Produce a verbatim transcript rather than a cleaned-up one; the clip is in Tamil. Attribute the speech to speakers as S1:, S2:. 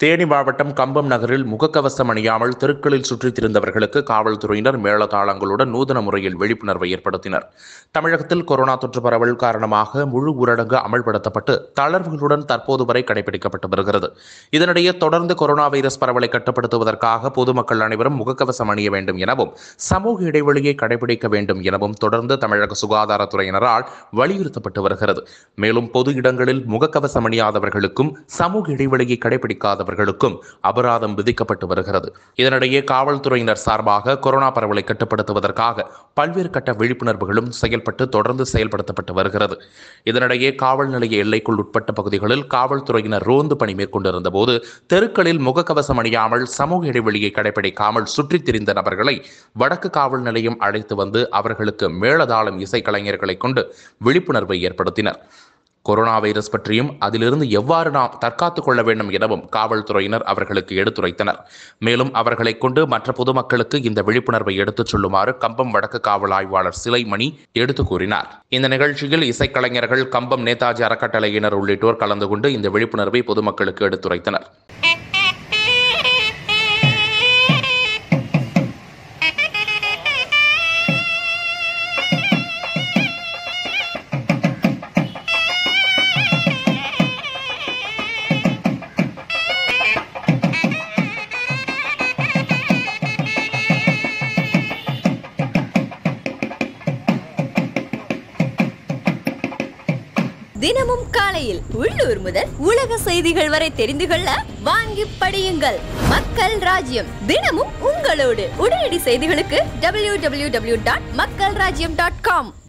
S1: தேனி மாவட்டம் கம்பம் நகரில் முகக்கவசம் அணியாமல் தெருக்களில் சுற்றித் திரிந்தவர்களுக்கு காவல்துறையினர் மேளதாளங்களுடன் நூதன முறையில் விழிப்புணர்வை ஏற்படுத்தினர். தமிழகத்தில் கொரோனா தொற்று பரவல் காரணமாக முழு ஊரடங்கு அமல்படுத்தப்பட்டு தளர்வுகளுடன் தற்போது வரை கடைபிடிக்கப்பட்டு வருகிறது. இதனிடையே தொடர்ந்து கொரோனா வைரஸ் பரவலை கட்டுப்படுத்துவதற்காக பொதுமக்கள் அனைவரும் முகக்கவசம் அணிய வேண்டும் எனவும் சமூக இடைவெளியை கடைபிடிக்க வேண்டும் எனவும் தொடர்ந்து தமிழக சுகாதாரத்துறையினரால் வலியுறுத்தப்பட்டு வருகிறது. மேலும் பொது இடங்களில் முகக்கவசம் அணியாதவர்களுக்கும் சமூக இடைவெளியை கடைபிடிக்காதவர்கள் அபராதம் விதிக்கப்பட்டு வருகிறது. இதனிடையே காவல்துறையினர் சார்பாக கொரோனா பரவலை கட்டுப்படுத்துவதற்காக பல்வேறு கட்ட விழிப்புணர்வுகளும் செயல்பட்டு தொடர்ந்து செயல்படுத்தப்பட்டு வருகிறது. இதனிடையே காவல் நிலைய எல்லைக்குள் உட்பட்ட பகுதிகளில் காவல்துறையினர் ரோந்து பணி மேற்கொண்டிருந்த போது தெருக்களில் முகக்கவசம் அணியாமல் சமூக இடைவெளியை கடைபிடிக்காமல் சுற்றித் திரிந்த நபர்களை வடக்கு காவல் நிலையம் அழைத்து வந்து அவர்களுக்கு மேளதாளம் இசைக்கலைஞர்களை கொண்டு விழிப்புணர்வை ஏற்படுத்தினர். கொரோனா வைரஸ் பற்றியும் அதிலிருந்து எவ்வாறு நாம் தற்காத்துக் கொள்ள வேண்டும் எனவும் காவல்துறையினர் அவர்களுக்கு எடுத்துரைத்தனர். மேலும் அவர்களை கொண்டு மற்ற பொதுமக்களுக்கு இந்த விழிப்புணர்வை எடுத்துச் சொல்லுமாறு கம்பம் வடக்கு காவல் ஆய்வாளர் சிலைமணி எடுத்து கூறினார். இந்த நிகழ்ச்சியில் இசைக்கலைஞர்கள், கம்பம் நேதாஜி அறக்கட்டளையினர் உள்ளிட்டோர் கலந்து கொண்டு இந்த விழிப்புணர்வை பொதுமக்களுக்கு எடுத்துரைத்தனர்.
S2: தினமும் காலையில் உள்ளூர் முதல் உலக செய்திகள் வரை தெரிந்து கொள்ள வாங்கி படியுங்கள். மக்கள் ராஜ்யம், தினமும் உங்களோடு. உடனடி செய்திகளுக்கு டபிள்யூ டபிள்யூ டபிள்யூ டாட் மக்கள் ராஜ்யம் டாட் காம்.